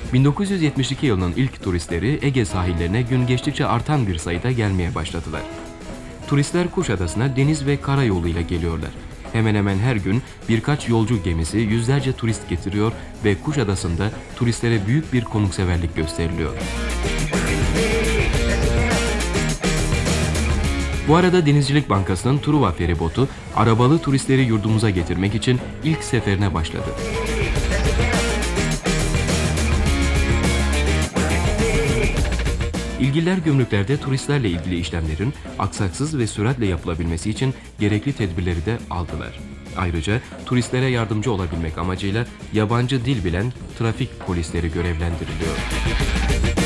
1972 yılının ilk turistleri Ege sahillerine gün geçtikçe artan bir sayıda gelmeye başladılar. Turistler Kuşadası'na deniz ve karayoluyla geliyorlar. Hemen hemen her gün birkaç yolcu gemisi yüzlerce turist getiriyor ve Kuşadası'nda turistlere büyük bir konukseverlik gösteriliyor. Bu arada Denizcilik Bankası'nın Truva feribotu arabalı turistleri yurdumuza getirmek için ilk seferine başladı. İlgililer gümrüklerde turistlerle ilgili işlemlerin aksaksız ve süratle yapılabilmesi için gerekli tedbirleri de aldılar. Ayrıca turistlere yardımcı olabilmek amacıyla yabancı dil bilen trafik polisleri görevlendiriliyor.